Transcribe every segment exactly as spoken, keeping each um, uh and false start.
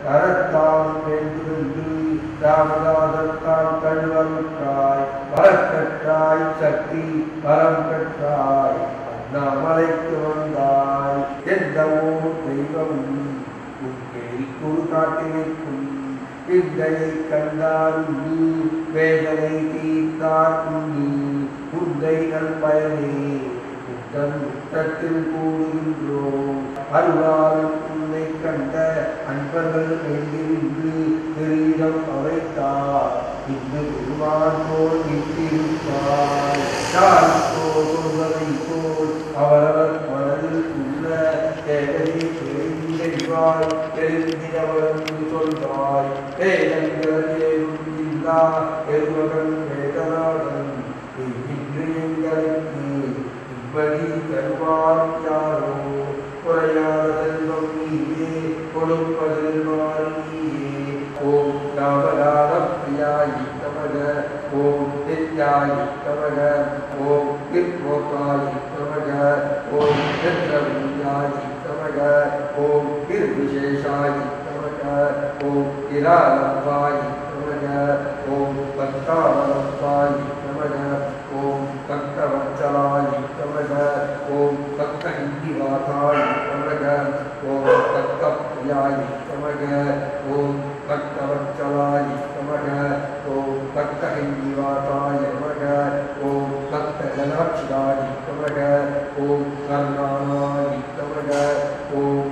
தரத்தான் வேண்டுமென்று ராமதாசத்தான் கழுவற்றாய் வரக்கற்றாய் சக்தி வரம் பெற்றாய் அண்ணாமலைக்கு வந்தாய் எந்த ஊர் தெய்வம் உன்கேள் குரு காட்டினைக்கும் விந்தையை கண்டால் நீ வேதனை தீர்த்தார் நீ உந்தை நல் பயனே உத்தன் முத்தத்தில் கூடுகின்றோம் அருளாளன் உன்னை கண்ட அன்பர்கள் வேண்டிருந்து பெரிடம் அவைத்தார் இன்று குருவான் போல் நிற்கிருப்பார் சொல்வதை போல் அவரவர் மனதில் உள்ள தேவையை தெரிந்தெய்வாய் தெரிந்தினவரன்று சொல்வாய் வேதங்கள் ஏதும் இல்லா பெருமகன் வேதநாதன் இன்று எங்களுக்கு இப்படி தருவார் யாரோ குறையாத செல்வம் நீயே கொடுப்பதில் மாறியே ஓம் ராமநாத பிரியாயி நமக ஓம் நித்யாயி நமக ஓம் கிர்போகாயி நமக ஓம் நித்ரவியாயி நமக ஓம் கிர்விசேஷாயி நமக ஓம் கிராலம்பாயி நமக ஓம் பக்தாவலம்பாயி நமக ஓம் பக்தவத்சலாயி நமக ஓம் பக்த இந்திவாதாயி நமக ஓம் பக்தப்ரியாயி நமக ஓம் பக்தவத்சலாயி நமக ஓம் பக்த இந்திவாதாய நமக ஓம் பக்த ஜனாட்சியாயி நமக ஓம் கர்ணானாயி நமக ஓம்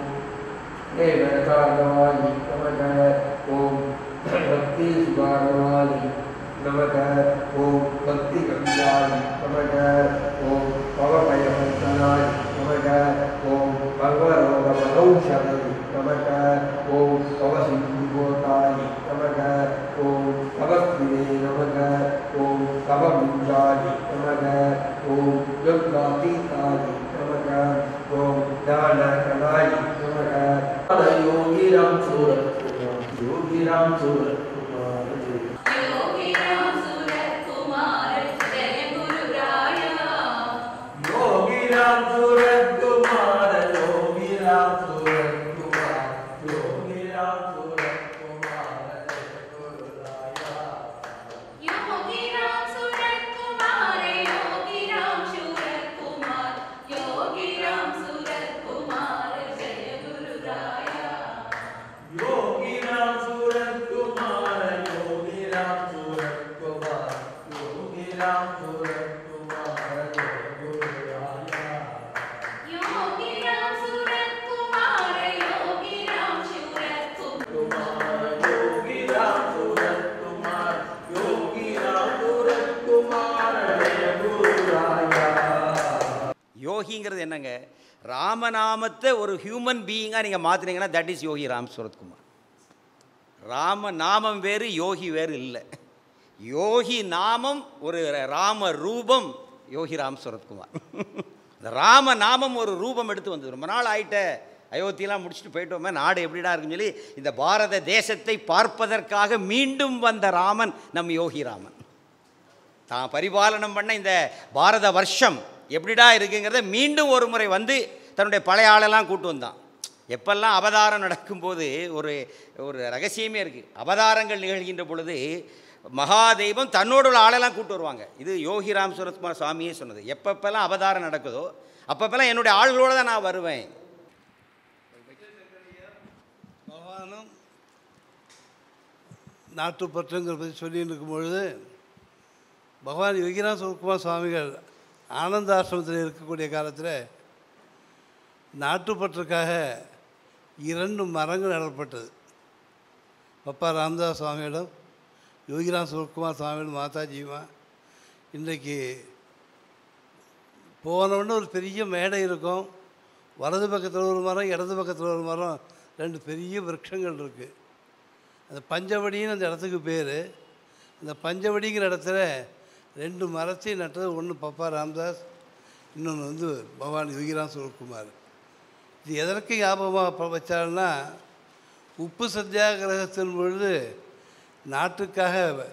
தேவதாயாயி நமக ஓம் பக்தி சுகாரவாயி நமக ஓம் பக்தி கவியாயி நமக ஓம் பவபயவந்தனாயி நமக ஓம் பர்வரோக மகௌஷதாயி நமக ஓம் பவசிந்துகோதாயி நமக ஓம் பவஸ்வினே நமக ஓம் பவமுஞ்சாயி நமக ஓம் யோகாதீதாயி நமக ஓம் தானகனாயி நமக யோகி ராம் சூரத் யோகி ராம் சூரத் யோகிங்கிறது என்னங்க? ராமநாமத்தை ஒரு ஹியூமன் பீயிங்காக நீங்கள் மாற்றினீங்கன்னா தட் இஸ் யோகி ராம் சூரத்குமார். ராமநாமம் வேறு, யோகி வேறு இல்லை. யோகி நாமம் ஒரு ராம ரூபம், யோகி ராம் சூரத்குமார். இந்த ராம நாமம் ஒரு ரூபம் எடுத்து வந்தது. ரொம்ப நாள் ஆகிட்ட, அயோத்தியெல்லாம் முடிச்சுட்டு போயிட்டோமே, நாடு எப்படிடா இருக்குன்னு சொல்லி இந்த பாரத தேசத்தை பார்ப்பதற்காக மீண்டும் வந்த ராமன் நம் யோகி ராமன். தான் பரிபாலனம் பண்ண இந்த பாரத வருஷம் எப்படிடா இருக்குங்கிறத மீண்டும் ஒரு முறை வந்து தன்னுடைய பழைய ஆளெல்லாம் கூட்டு வந்தான். எப்பெல்லாம் அவதாரம் நடக்கும்போது ஒரு ஒரு ரகசியமே இருக்குது. அவதாரங்கள் நிகழ்கின்ற பொழுது மகாதெய்வம் தன்னோட உள்ள ஆளெல்லாம் கூட்டு வருவாங்க. இது யோகி ராம் சூரத்குமார் சுவாமியே சொன்னது. எப்பப்பெல்லாம் அவதாரம் நடக்குதோ அப்பப்பெல்லாம் என்னுடைய ஆள்களோடு தான் நான் வருவேன். பகவானும் நாட்டுப்பற்றுங்கிற பற்றி சொல்லிட்டு இருக்கும் பொழுது பகவான் யோகிராம் சூரத்குமார் சுவாமிகள் ஆனந்த ஆசிரமத்தில் இருக்கக்கூடிய காலத்தில் நாட்டுப்பற்றுக்காக இரண்டு மரங்கள் நடப்பட்டது. பப்பா ராமதாஸ் சுவாமியிடம் யோகிராம் சூரத்குமார் சுவாமியிடம் மாதாஜியுமா இன்றைக்கு போனவுடனே ஒரு பெரிய மேடை இருக்கும். வலது பக்கத்தில் ஒரு மரம், இடது பக்கத்தில் ஒரு மரம், ரெண்டு பெரிய விருட்சங்கள் இருக்குது. அந்த பஞ்சவடின்னு அந்த இடத்துக்கு பேர். அந்த பஞ்சவடிங்கிற இடத்துல ரெண்டு மரத்தையும் நட்டது. ஒன்று பப்பா ராமதாஸ், இன்னொன்று வந்து பகவான் யோகிராம் சூரத்குமார். இது எதற்கு ஞாபகமாக வச்சாருன்னா, உப்பு சத்தியாகிரகத்தின் பொழுது நாட்டுக்காக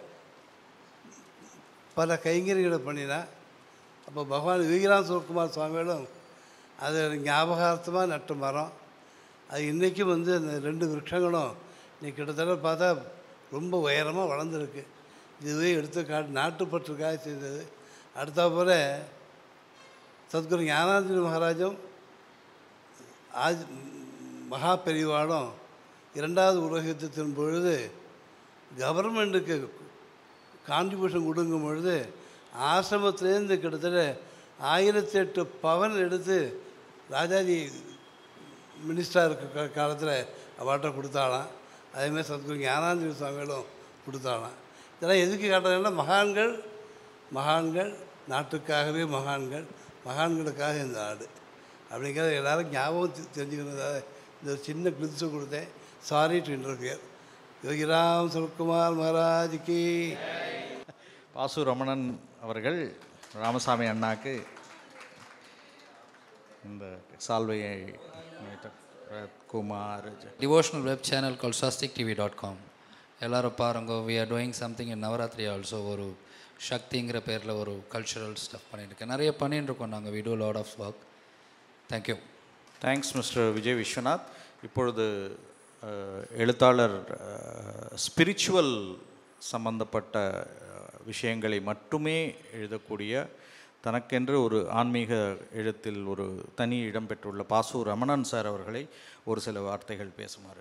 பல கைங்கரிகளை பண்ணினா. அப்போ பகவான் யோகிராம் சூரத்குமார் சுவாமிகளும் அது ஞாபகார்த்தமாக நட்ட மரம். அது இன்றைக்கும் வந்து அந்த ரெண்டு விருட்சங்களும் இன்னைக்கு கிட்டத்தட்ட பார்த்தா ரொம்ப உயரமாக வளர்ந்துருக்கு. இதுவே எடுத்து காட்டு நாட்டுப்பற்றுக்காக செய்தது. அடுத்த போல சத்குரு ஞானானந்த மகாராஜும் ஆஜ் மகா பெரிவாளும் இரண்டாவது உலக யுத்தத்தின் பொழுது கவர்மெண்ட்டுக்கு கான்ட்ரிபியூஷன் கொடுக்கும் பொழுது ஆசிரமத்திலேருந்து கிட்டத்தட்ட ஆயிரத்தி எட்டு பவன் எடுத்து ராஜாஜி மினிஸ்டராக இருக்க காலத்தில் அவார்ட்டை கொடுத்தாலாம். அதேமாதிரி சத்குரு ஞானானந்த சுவாமிகளும் கொடுத்தாலாம். இதெல்லாம் எதுக்கு காட்டுறதுன்னா மகான்கள் மகான்கள் நாட்டுக்காகவே மகான்கள், மகான்களுக்காக இந்த நாடு அப்படிங்கிறத எல்லோரும் ஞாபகம் தெரிஞ்சுக்கிறதாக இந்த ஒரு சின்ன கிளிப்ஸு கொடுத்தேன். Sorry to interfere. Yogiram Surathkumar மகாராஜுக்கு. பாசு ரமணன் அவர்கள் ராமசாமி அண்ணாக்கு இந்த சால்வையை Kumar. Devotional web channel called swastik t v dot com. எல்லாரும் பாருங்க. we are doing something in Navaratri also. ஒரு சக்திங்கிற பேரில் ஒரு கல்ச்சுரல் ஸ்டஃப் பண்ணியிருக்கேன். நிறைய பண்ணிட்டு இருக்கோம் நாங்கள். we do lot of work. thank you. Thanks mister Vijay Viswanath. இப்பொழுது எழுத்தாளர் ஸ்பிரிச்சுவல் சம்பந்தப்பட்ட விஷயங்களை மட்டுமே எழுதக்கூடிய தனக்கென்று ஒரு ஆன்மீக எழுத்தில் ஒரு தனி இடம் பெற்றுள்ள பாசு ரமணன் சார் அவர்களை ஒரு சில வார்த்தைகள் பேசுமாறு.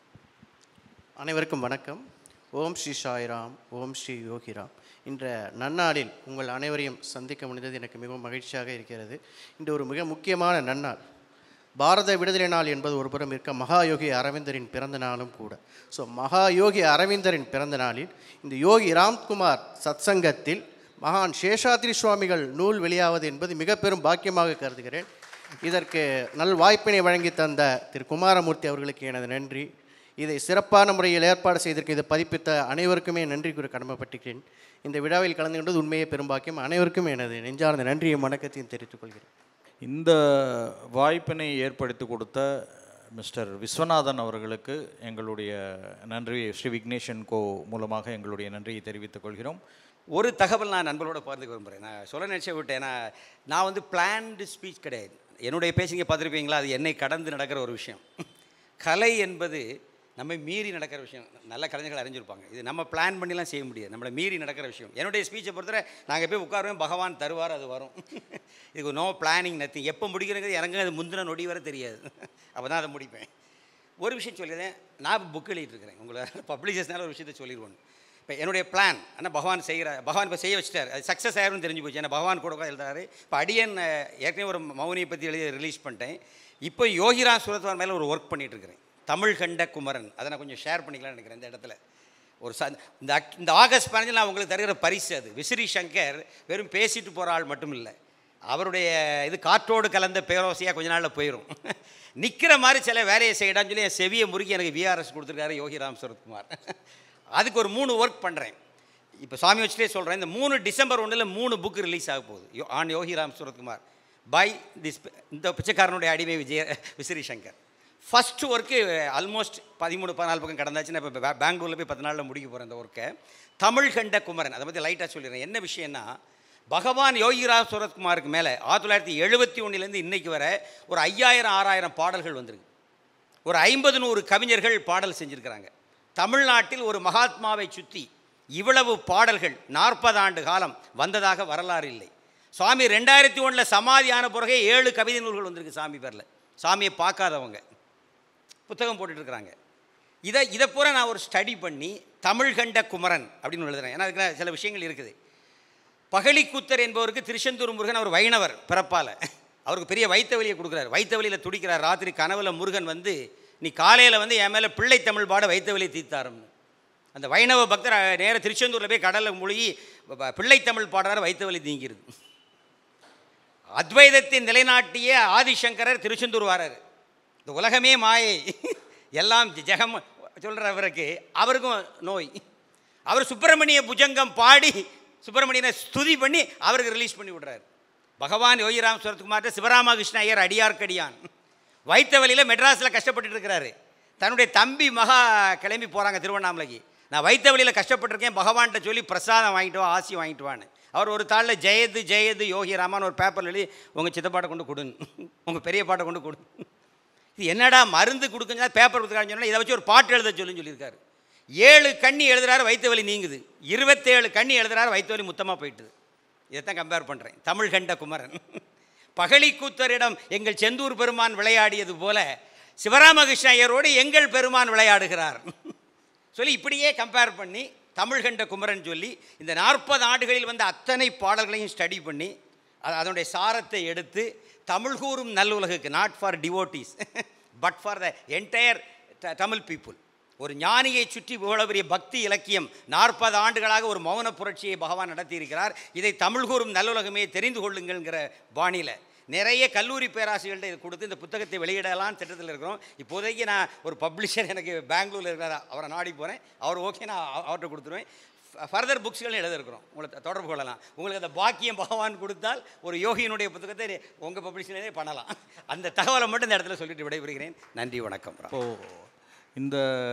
அனைவருக்கும் வணக்கம். ஓம் ஸ்ரீ சாய்ராம், ஓம் ஸ்ரீ யோகிராம். இன்ற நன்னாளில் உங்கள் அனைவரையும் சந்திக்க முடிந்தது எனக்கு மிகவும் மகிழ்ச்சியாக இருக்கிறது. இன்று ஒரு மிக முக்கியமான நன்னாள். பாரத விடுதலை நாள் என்பது ஒரு புறம் இருக்க, மகாயோகி அரவிந்தரின் பிறந்த நாளும் கூட. ஸோ மகாயோகி அரவிந்தரின் பிறந்த நாளில் இந்த யோகி ராம்குமார் சத்சங்கத்தில் மகான் சேஷாத்ரி சுவாமிகள் நூல் வெளியாவது என்பது மிக பெரும் பாக்கியமாக கருதுகிறேன். இதற்கு நல் வாய்ப்பினை வழங்கி தந்த திரு குமாரமூர்த்தி அவர்களுக்கு எனது நன்றி. இதை சிறப்பான முறையில் ஏற்பாடு செய்திருக்க இதை பதிப்பித்த அனைவருக்குமே நன்றி கூற கடமைப்பட்டிருக்கிறேன். இந்த விழாவில் கலந்து கொண்டது உண்மையே பெரும்பாக்கியம். அனைவருக்கும் எனது நெஞ்சார்ந்த நன்றியும் வணக்கத்தையும் தெரிவித்துக் கொள்கிறேன். இந்த வாய்ப்பினை ஏற்படுத்தி கொடுத்த மிஸ்டர் விஸ்வநாதன் அவர்களுக்கு எங்களுடைய நன்றி ஸ்ரீ விக்னேஷன் கோ மூலமாக எங்களுடைய நன்றியை தெரிவித்துக் கொள்கிறோம். ஒரு தகவல் நான் நண்பர்களோட பகிர்ந்து விரும்புகிறேன். நான் சொல்ல நினச்ச விட்டேன். நான் நான் வந்து பிளான்டு ஸ்பீச் கிடையாது. என்னுடைய பேசிங்க பார்த்துருப்பீங்களா, அது என்னை கடந்து நடக்கிற ஒரு விஷயம். கலை என்பது நம்ம மீறி நடக்கிற விஷயம். நல்ல கலைஞர்கள் அறிஞ்சிருப்பாங்க. இது நம்ம பிளான் பண்ணிலாம் செய்ய முடியாது, நம்மளை மீறி நடக்கிற விஷயம். என்னுடைய ஸ்பீச்சை பொறுத்தவரை நாங்கள் போய் உட்காருவேன், பகவான் தருவார், அது வரும். இதுக்கு நோ பிளானிங் நத்திங். எப்போ முடிக்கிறங்கிறது எனக்கு அது முந்தின நொடி வர தெரியாது. அப்போ தான் அதை முடிப்பேன். ஒரு விஷயம் சொல்லிடுறேன். நான் புக் எழுதிட்டுருக்கிறேன். உங்களை பப்ளிஷர்ஸ்னால ஒரு விஷயத்தை சொல்லிடுவோம். இப்போ என்னுடைய பிளான் ஆனால் பகவான் செய்கிற பகவான் இப்போ செய்ய வச்சுட்டார். அது சக்ஸஸ் ஆயிரும்னு தெரிஞ்சு போச்சு. ஏன்னா பகவான் கூட எழுதுறாரு. இப்போ அடியன் ஏற்கனவே ஒரு மௌனியை பற்றி எழுதி ரிலீஸ் பண்ணிட்டேன். இப்போ யோகிராம் சுரத்குமார் மேலே ஒரு ஒர்க் பண்ணிகிட்டு இருக்கிறேன். தமிழ் கண்ட குமரன். அதை நான் கொஞ்சம் ஷேர் பண்ணிக்கலாம்னு நினைக்கிறேன் இந்த இடத்துல. ஒரு ச இந்த இந்த ஆகஸ்ட் பதினஞ்சில் நான் உங்களுக்கு தருகிற பரிசு அது. விசிறி சங்கர் வெறும் பேசிட்டு போகிற ஆள் மட்டும் இல்லை, அவருடைய இது காற்றோடு கலந்த பேரோசையாக கொஞ்ச நாளில் போயிடும். நிற்கிற மாதிரி சில வேலையை செய்யடான்னு சொல்லி என் செவியை முறுக்கி எனக்கு விஆர்எஸ் கொடுத்துருக்காரு யோகிராம் சுரத்குமார். அதுக்கு ஒரு மூணு ஒர்க் பண்ணுறேன். இப்போ சாமி வச்சுட்டே சொல்கிறேன். இந்த மூணு டிசம்பர் ஒன்றில் மூணு புக் ரிலீஸ் ஆக போகுது. யோ ஆன் யோகிராம் சுரத்குமார் பை திஸ் இந்த பிச்சைக்காரனுடைய அடிமை விஜய விசிறி சங்கர். ஃபஸ்ட்டு ஒர்க்கு ஆல்மோஸ்ட் பதிமூணு பதினாலு பக்கம் கடந்தாச்சு. நான் இப்போ பெங்களூரில் போய் பத்து நாளில் முடிக்க போகிறேன் இந்த ஒர்க்கை. தமிழ் கண்ட குமரன் அதை பற்றி லைட்டாக சொல்லிடுறேன். என்ன விஷயம்னா, பகவான் யோகிராம் சுரத்குமாருக்கு மேலே ஆயிரத்தி தொள்ளாயிரத்தி எழுபத்தி ஒன்றுலேருந்து இன்றைக்கு வர ஒரு ஐயாயிரம் ஆறாயிரம் பாடல்கள் வந்திருக்கு. ஒரு ஐம்பது நூறு கவிஞர்கள் பாடல் செஞ்சுருக்கிறாங்க. தமிழ்நாட்டில் ஒரு மகாத்மாவை சுற்றி இவ்வளவு பாடல்கள் நாற்பது ஆண்டு காலம் வந்ததாக வரலாறு இல்லை. சுவாமி ரெண்டாயிரத்தி ஒன்றில் சமாதியான பிறகே ஏழு கவிதை நூல்கள் வந்திருக்கு சாமி பேரில். சாமியை பார்க்காதவங்க புத்தகம் போட்டுட்ருக்குறாங்க. இதை இதை பூரா நான் ஒரு ஸ்டடி பண்ணி தமிழ் கண்ட குமரன் அப்படின்னு எழுதுறேன். ஏன்னா அதுக்கு சில விஷயங்கள் இருக்குது. பகழிக்கூத்தர் என்பவருக்கு திருச்செந்தூர் முருகன் அவர் வைணவர் பிறப்பால். அவருக்கு பெரிய வைத்த வலியை கொடுக்குறாரு. வைத்த வலியில் துடிக்கிறார். ராத்திரி கனவுல முருகன் வந்து நீ காலையில் வந்து என் மேலே பிள்ளை தமிழ் பாட வைத்த வலியை தீர்த்தாருன்னு. அந்த வைணவ பக்தர் நேர திருச்செந்தூரில் போய் கடலில் மூழ்கி பிள்ளை தமிழ் பாடுறாரு, வைத்த வலி நீங்கிறது. அத்வைதத்தை நிலைநாட்டிய ஆதிசங்கரர் திருச்செந்தூர் வாரார். இந்த உலகமே மாயை, எல்லாம் ஜெகம் சொல்கிறவருக்கு அவருக்கும் நோய். அவர் சுப்பிரமணிய புஜங்கம் பாடி சுப்பிரமணியனை ஸ்துதி பண்ணி அவருக்கு ரிலீஸ் பண்ணி விடுறாரு. பகவான் யோகிராம் சுரத்குமார்ட்ட சிவராமகிருஷ்ண ஐயர் அடியார்க்கடியான் வைத்த வழியில் மெட்ராஸில் கஷ்டப்பட்டு இருக்கிறாரு. தன்னுடைய தம்பி மகா கிளம்பி போகிறாங்க திருவண்ணாமலைக்கு. நான் வைத்த வழியில் கஷ்டப்பட்டிருக்கேன், பகவான்கிட்ட சொல்லி பிரசாதம் வாங்கிட்டு வா, ஆசி வாங்கிட்டு வான்னு. அவர் ஒரு தாளில் ஜெயது ஜெயது யோகி ராமான்னு ஒரு பேப்பரில் எழுதி உங்கள் சித்தப்பாட்டை கொண்டு கொடுங்க, உங்கள் பெரிய பாட்டை கொண்டு கொடு. இது என்னடா மருந்து கொடுக்குங்க பேப்பர் கொடுத்துக்கான்னு சொன்னால் இதை வச்சு ஒரு பாட்டு எழுத சொல்லுன்னு சொல்லியிருக்காரு. ஏழு கண்ணி எழுதுறாரு வயிற்று வலி நீங்குது, இருபத்தேழு கண்ணி எழுதுறாரு வயிற்று வலி முத்தமாக போயிட்டுது. இதைத்தான் கம்பேர் பண்ணுறேன். தமிழ் கண்ட குமரன் பகழி கூத்தரிடம் எங்கள் செந்தூர் பெருமான் விளையாடியது போல சிவராமகிருஷ்ண ஐயரோடு எங்கள் பெருமான் விளையாடுகிறார் சொல்லி இப்படியே கம்பேர் பண்ணி தமிழ் கண்ட குமரன் சொல்லி இந்த நாற்பது ஆண்டுகளில் வந்த அத்தனை பாடல்களையும் ஸ்டடி பண்ணி அதனுடைய சாரத்தை எடுத்து தமிழ் கூறும் நல்லுலகுக்கு, not for devotees but for the entire Tamil people, ஒரு ஞானியை சுற்றி இவ்வளோ பெரிய பக்தி இலக்கியம் நாற்பது ஆண்டுகளாக ஒரு மௌன புரட்சியை பகவான் நடத்தியிருக்கிறார். இதை தமிழ் கூறும் நல்லுலகமே தெரிந்து கொள்ளுங்கள்ங்கிற பாணியில் நிறைய கல்லூரி பேராசிரியர்கள்ட்ட இது கொடுத்து இந்த புத்தகத்தை வெளியிடலான்னு திட்டத்தில் இருக்கிறோம். இப்போதைக்கு நான் ஒரு பப்ளிஷர் எனக்கு பெங்களூரில் இருக்கிறார், அவரை நாடி போகிறேன். அவர் ஓகே, நான் அவர்கிட்ட கொடுத்துருவேன். ஃபர்தர் புக்ஸ்களும் எழுதிருக்கிறோம், உங்களை தொடர்பு கொள்ளலாம். உங்களுக்கு அந்த பாக்கியம் பகவான் கொடுத்தால் ஒரு யோகியினுடைய புத்தகத்தை உங்கள் பப்ளிஷனே பண்ணலாம். அந்த தகவலை மட்டும் இந்த இடத்துல சொல்லிட்டு விடைபெறுகிறேன். நன்றி, வணக்கம். இப்போது இந்த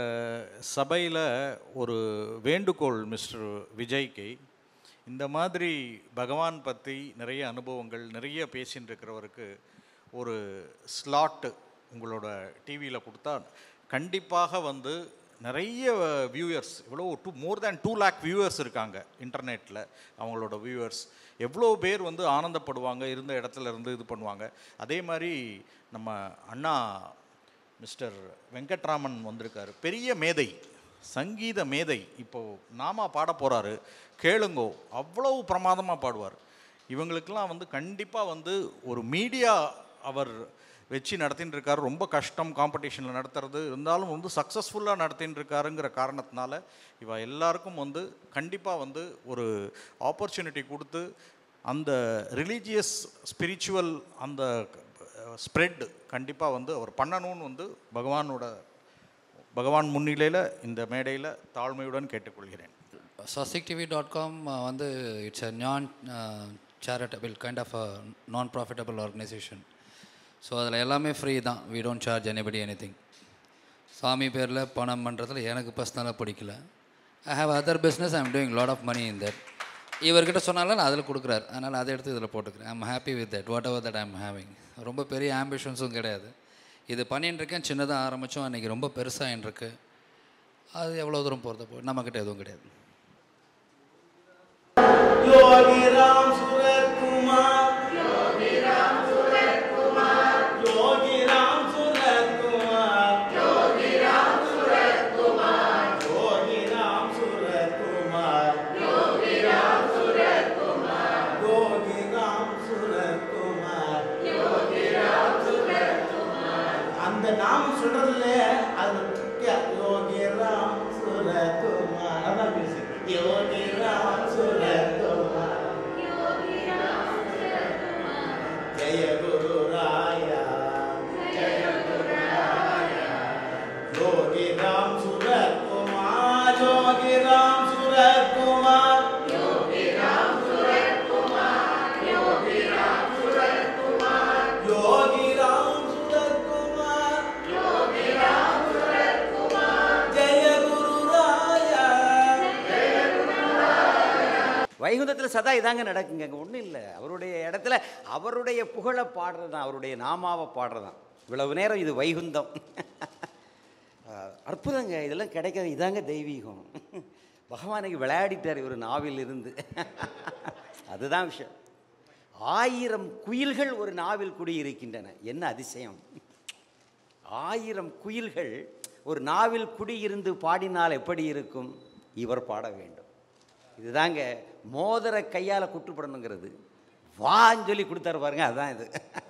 சபையில் ஒரு வேண்டுகோள் மிஸ்டர் விஜய்க்கு, இந்த மாதிரி பகவான் பற்றி நிறைய அனுபவங்கள் நிறைய பேசின்னு இருக்கிறவருக்கு ஒரு ஸ்லாட்டு உங்களோட டிவியில் கொடுத்தா கண்டிப்பாக வந்து நிறைய வியூவர்ஸ், எவ்வளோ two more than two lakh viewers இருக்காங்க இன்டர்நெட்டில். அவங்களோட வியூவர்ஸ் எவ்வளோ பேர் வந்து ஆனந்தப்படுவாங்க, இருந்த இடத்துல இருந்து இது பண்ணுவாங்க. அதே மாதிரி நம்ம அண்ணா மிஸ்டர் வெங்கட்ராமன் வந்திருக்காரு, பெரிய மேதை, சங்கீத மேதை. இப்போது நாமா பாட போகிறாரு, கேளுங்கோ, அவ்வளவு பிரமாதமாக பாடுவார். இவங்களுக்கெல்லாம் வந்து கண்டிப்பாக வந்து ஒரு மீடியா அவர் வச்சு நடத்தின்னு இருக்காரு. ரொம்ப கஷ்டம் காம்படிஷனில் நடத்துறது, இருந்தாலும் வந்து சக்ஸஸ்ஃபுல்லாக நடத்தின்னு இருக்காருங்கிற காரணத்தினால இவ எல்லாருக்கும் வந்து கண்டிப்பாக வந்து ஒரு ஆப்பர்ச்சுனிட்டி கொடுத்து அந்த ரிலீஜியஸ் ஸ்பிரிச்சுவல் அந்த ஸ்ப்ரெட் கண்டிப்பாக வந்து அவர் பண்ணணும்னு வந்து பகவானோட பகவான் முன்னிலையில் இந்த மேடையில் தாழ்மையுடன் கேட்டுக்கொள்கிறேன். ஸ்வஸ்திக் டிவி டாட் காம் வந்து it's a non charitable kind of a நான் ப்ராஃபிட்டபிள் ஆர்கனைசேஷன். ஸோ அதில் எல்லாமே ஃப்ரீ தான். We don't charge anybody anything. சாமி பேரில் பணம் பண்ணுறதுல எனக்கு பர்சனலாக பிடிக்கல. I have other business, I am doing lot of money in that. இவர்கிட்ட சொன்னாலும் நான் அதில் கொடுக்குறாரு, அதனால் அதை எடுத்து இதில் போட்டுக்கிறேன். I am happy with that, whatever that I am having. ரொம்ப பெரிய ஆம்பிஷன்ஸும் கிடையாது. இது பண்ணின்னு இருக்கேன், சின்னதாக ஆரம்பித்தோம், அன்றைக்கி ரொம்ப பெருசாக இருக்கு. அது எவ்வளோ தூரம் போகிறத போ நம்மக்கிட்ட எதுவும் கிடையாது. योगी राम सूरत कुमार, योगी राम सूरत कुमार, योगी राम सूरत कुमार, योगी राम सूरत कुमार, योगी राम सूरत कुमार, योगी राम सूरत कुमार, योगी राम सूरत कुमार, योगी राम सूरत कुमार. அந்த நாம சொல்றதுல அது யோகி ராம் सूरत कुमार, அதான் பேசு. योगी राम सूरत कुमार, योगी राम सूरत कुमार, जय गुरु राया, जय गुरु राया, योगी राम सूरत कुमार, योगी राम सूरत कुमार, योगी राम सूरत कुमार, योगी राम सूरत कुमार, योगी राम सूरत कुमार, योगी राम सूरत कुमार, जय गुरु राया. வைகுந்தத்தில் சதா இதாங்க நடக்குங்க, அங்கே ஒன்றும் இல்லை. அவருடைய இடத்துல அவருடைய புகழை பாடுறது தான், அவருடைய நாமாவை பாடுறது தான். இவ்வளவு நேரம் இது வைகுந்தம். அற்புதங்க, இதெல்லாம் கிடைக்காது. இதாங்க தெய்வீகம். பகவானுக்கு விளையாடிட்டார் இவர் நாவில் இருந்து. அதுதான் விஷயம். ஆயிரம் குயில்கள் ஒரு நாவில் குடியிருக்கின்றன. என்ன அதிசயம்! ஆயிரம் குயில்கள் ஒரு நாவில் குடியிருந்து பாடினால் எப்படி இருக்கும்? இவர் பாட வேண்டும். இதுதாங்க மோதிர கையால் குட்டுப்படணுங்கிறது. வான்னு சொல்லி கொடுத்தாரு பாருங்க, அதுதான் இது.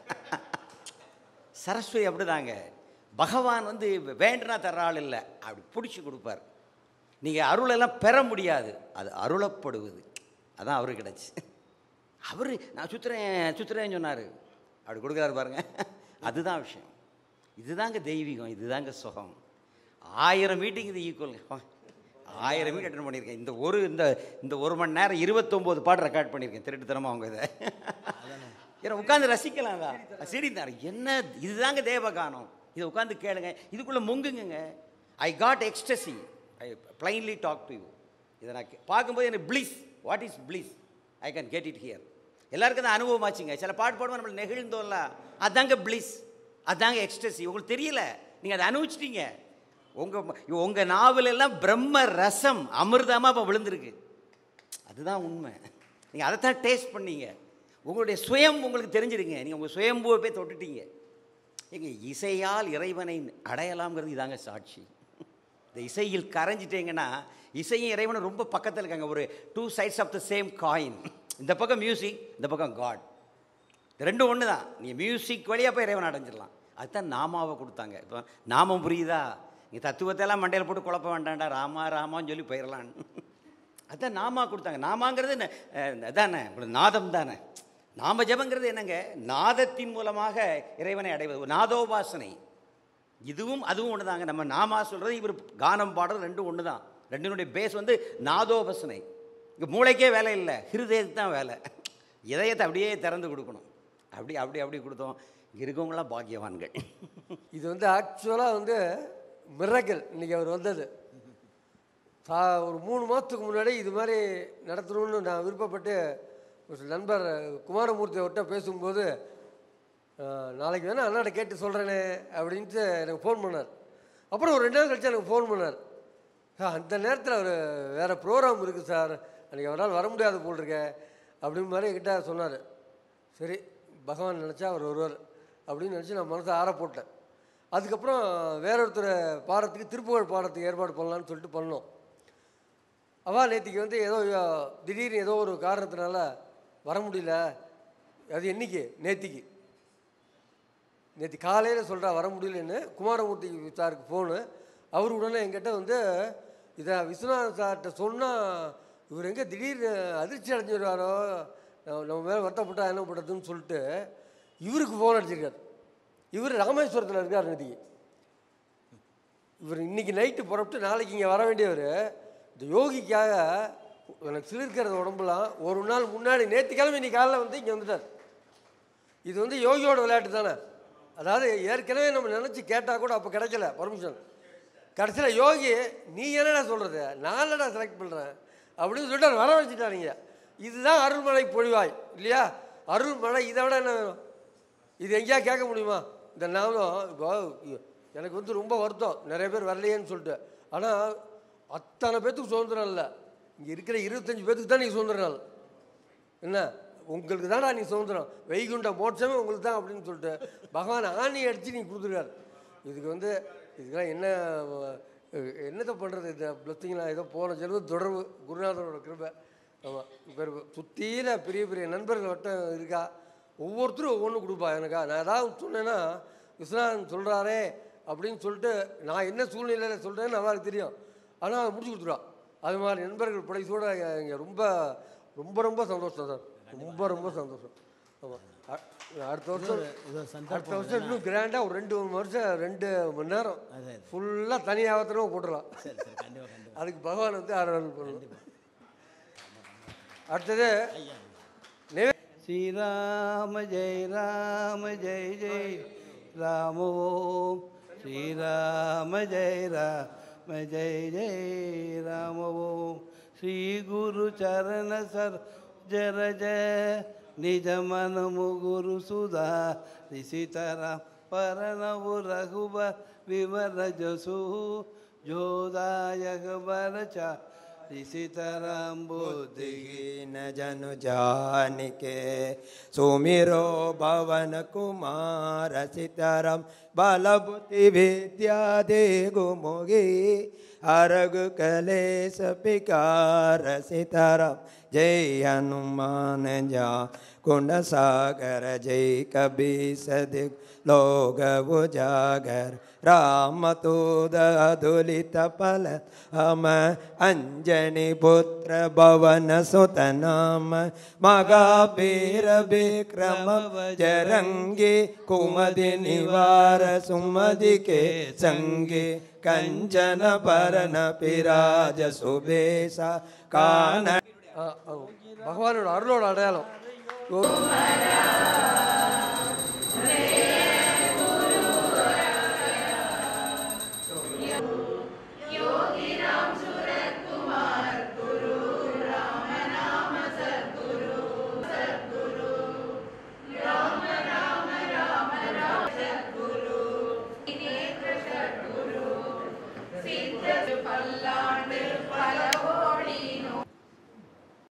சரஸ்வதி அப்படிதாங்க. பகவான் வந்து வேண்டுனா தர்ற ஆள் இல்லை, அப்படி பிடிச்சி கொடுப்பார். நீங்கள் அருளெல்லாம் பெற முடியாது, அது அருளப்படுவது. அதான் அவருக்கு கிடச்சி. அவர் நான் சுற்றுறேன் சுற்றுறேன்னு சொன்னார், அப்படி கொடுக்குறாரு பாருங்க. அதுதான் விஷயம். இதுதாங்க தெய்வீகம், இதுதாங்க சுகம். ஆயிரம் மீட்டிங் இது ஈக்குவல். ஆயிரம் மீட் அட்டன் பண்ணியிருக்கேன். இந்த ஒரு இந்த இந்த ஒரு மணி நேரம் இருபத்தொம்போது பாட்டு ரெக்கார்ட் பண்ணியிருக்கேன். திருட்டுத்தனமாக அவங்க இதை ஏன்னா உட்காந்து ரசிக்கலாம் தான். சரிந்தார் என்ன இதுதாங்க தேவகானம். இதை உட்காந்து கேளுங்க, இதுக்குள்ளே முங்குங்க. I got ecstasy, I plainly talk to you. இதை நான் பார்க்கும்போது எனக்கு bliss, what is bliss, I can get it here. எல்லாருக்கும் தான் அனுபவம் ஆச்சுங்க. சில பாட்டு பாடுவோம் நம்மளை நெகிழ்ந்தோம்ல, அதாங்க பிளிஸ். அதுதாங்க எக்ஸ்டசி. உங்களுக்கு தெரியல, நீங்கள் அதை அனுபவிச்சிட்டீங்க. உங்கள் உங்கள் நாவலெல்லாம் பிரம்ம ரசம் அமிர்தமாக இப்போ விழுந்திருக்கு. அதுதான் உண்மை. நீங்கள் அதைத்தான் டேஸ்ட் பண்ணீங்க. உங்களுடைய சுயம் உங்களுக்கு தெரிஞ்சிருங்க. நீங்கள் உங்கள் சுயம்புவை போய் தொட்டுட்டீங்க. எங்க இசையால் இறைவனை அடையலாம்ங்கிறது இதாங்க சாட்சி. இந்த இசையில் கரைஞ்சிட்டீங்கன்னா இசையும் இறைவனும் ரொம்ப பக்கத்தில் இருக்காங்க. ஒரு two sides of the same coin. இந்த பக்கம் மியூசிக், இந்த பக்கம் காட். இந்த ரெண்டும் ஒன்று தான். நீங்கள் மியூசிக் வழியாக போய் இறைவன் அடைஞ்சிடலாம். அதுதான் நாமாவை கொடுத்தாங்க. இப்போ நாமம் புரியுதா? நீ தத்துவத்தையெல்லாம் மண்டையில் போட்டு குழப்ப வேண்டாண்டா, ராமா ராமான்னு சொல்லி போயிடலான்னு. அதுதான் நாமா கொடுத்தாங்க. நாமாங்கிறது அதானே, உங்களுக்கு நாதம் தானே. நாம ஜபங்கிறது என்னங்க? நாதத்தின் மூலமாக இறைவனை அடைவது, நாதோபாசனை. இதுவும் அதுவும் ஒன்று தாங்க. நம்ம நாமா சொல்கிறது, இவர் கானம் பாடுறது, ரெண்டும் ஒன்று தான். ரெண்டினுடைய பேஸ் வந்து நாதோபாசனை. இங்கே மூளைக்கே வேலை இல்லை, ஹிருதயத்துக்கு தான் வேலை. இதயத்தை அப்படியே திறந்து கொடுக்கணும். அப்படி அப்படி அப்படி கொடுத்தோம். இங்கே இருக்கவங்களாம் பாக்கியவான்கள். இது வந்து ஆக்சுவலாக வந்து மிரக்கல். இன்றைக்கி அவர் வந்தது சா ஒரு மூணு மாதத்துக்கு முன்னாடி இது மாதிரி நடத்தணும்னு நான் விருப்பப்பட்டு ஒரு நண்பர் குமாரமூர்த்தி அவர்கிட்ட பேசும்போது, நாளைக்கு வேணால் அண்ணாட்ட கேட்டு சொல்கிறேனே அப்படின்ட்டு எனக்கு ஃபோன் பண்ணார். அப்புறம் ஒரு ரெண்டு நாள் கழிச்சு எனக்கு ஃபோன் பண்ணார். அந்த நேரத்தில் அவர் வேறு ப்ரோக்ராம் இருக்குது சார், அன்றைக்கி அவரால் வர முடியாது போல் இருக்க அப்படின்னு மாதிரி என்கிட்ட சொன்னார். சரி, பகவான் நினச்சா அவர் வருவார் அப்படின்னு நினச்சி நான் மனசை ஆற போட்டேன். அதுக்கப்புறம் வேற ஒருத்தர் பாடத்துக்கு திருப்புகழ் பாடத்துக்கு ஏற்பாடு பண்ணலான்னு சொல்லிட்டு பண்ணோம். அவள் நேற்றுக்கு வந்து ஏதோ திடீர்னு ஏதோ ஒரு காரணத்தினால வர முடியல. அது என்றைக்கு? நேற்றுக்கு நேற்று காலையில் சொல்கிறா வர முடியலன்னு. குமாரமூர்த்தி சாருக்கு ஃபோனு. அவர் உடனே என்கிட்ட வந்து இதை விஸ்வநாதன் சார்கிட்ட சொன்னால் இவர் எங்கே திடீர்னு அதிர்ச்சி அடைஞ்சிடுவாரோ, நம்ம மேலே வருத்தப்பட்டா என்ன பண்ணுறதுன்னு சொல்லிட்டு இவருக்கு ஃபோன் அடிச்சிருக்கார். இவர் ராமேஸ்வரத்தில் இருக்கார் நேற்றுக்கு. இவர் இன்றைக்கி நைட்டு புறப்பட்டு நாளைக்கு இங்கே வர வேண்டியவர் இந்த யோகிக்காக எனக்கு சிலிர்க்கிறது உடம்புலாம் ஒரு நாள் முன்னாடி நேற்று கிழமை இன்னைக்கு காலையில் வந்து இங்கே வந்துட்டார். இது வந்து யோகியோட விளையாட்டு தானே. அதாவது ஏற்கனவே நம்ம நினச்சி கேட்டால் கூட அப்போ கிடைக்கல பர்மிஷன். கடைசியில் யோகி நீ என்னடா சொல்கிறது, நான் என்னடா செலக்ட் பண்ணுறேன் அப்படின்னு சொல்லிட்டு வர வச்சுட்டாருங்க. இதுதான் அருள்மழை பொழிவாய் இல்லையா? அருள்மழை இதை விட என்ன வேணும்? இது எங்கேயா கேட்க முடியுமா? இந்த நாமம் இப்போ எனக்கு வந்து ரொம்ப வருத்தம் நிறைய பேர் வரலையேன்னு சொல்லிட்டு. ஆனால் அத்தனை பேர்த்துக்கு சுதந்திரம் இல்லை. இங்கே இருக்கிற இருபத்தஞ்சி பேர்த்துக்கு தான் நீங்கள் சுதந்திர நாள். என்ன உங்களுக்கு தானடா நீ சுதந்திரம், வைகுண்ட மோட்சமே உங்களுக்கு தான் அப்படின்னு சொல்லிட்டு பகவான் ஆணி அடித்து நீ கொடுத்துருக்காரு. இதுக்கு வந்து இதுக்கெல்லாம் என்ன என்னத்தை பண்ணுறது? இந்த பிளஸ்ஸிங்லாம் ஏதோ போன ஜென்மம் தொடர்பு குருநாதரோட கிருபை. ஆமாம், இப்போ சுற்றியில் பெரிய பெரிய நண்பர்கள் வட்டம் இருக்கா. ஒவ்வொருத்தரும் ஒவ்வொன்றும் கொடுப்பா எனக்கா. நான் ஏதாவது சொன்னேன்னா விஸ்வநாதன் சொல்கிறாரே அப்படின்னு சொல்லிட்டு நான் என்ன சூழ்நிலையில் சொல்கிறேன்னு அவளுக்கு தெரியும். ஆனால் அதை முடிச்சு கொடுத்துருவா. அது மாதிரி நண்பர்கள் படைசோடு இங்கே ரொம்ப ரொம்ப ரொம்ப சந்தோஷம் சார். ரொம்ப ரொம்ப சந்தோஷம். ஆமாம், அடுத்த வருஷம் அடுத்த வருஷம் இன்னும் கிராண்டாக ஒரு ரெண்டு மூணு வருஷம் ரெண்டு மணி நேரம் ஃபுல்லாக தனியாகத்தனமாக போட்டுடலாம். அதுக்கு பகவான் வந்து ஆராதனை பண்ணணும். அடுத்தது ஸ்ரீராம ஜெய் ராம ஜெய் ஜெய் ராம ஓம் ஸ்ரீராம ஜெய் ராம ஜெய் ஜெய் ராம ஓம் ஸ்ரீ குரு சரண சர் ஜர ஜய நிஜ மனமு குரு சுதா ரிஷிதராம் பரணவு ரகுப விமர ஜசு ஜோதாயக பரச்சா सीताराम बुद्धिहीन जनु जानिके सुमिरो भवन कुमार सीताराम बलबुद्धि विद्या दे गुमुगी अर्घ कलेश पिकार सीताराम जय हनुमान जा कुंड सागर जय कबी सदिक लोग उजागर राम तूद अधुलित पल हम अंजनी पुत्र भवन सुत नाम मगापीर विक्रम जरंगी कुमदि निवार सुमदि के संगे कंचन परन पिराज सुबेसा कान பகவானோட அருளோட அடையாளம்.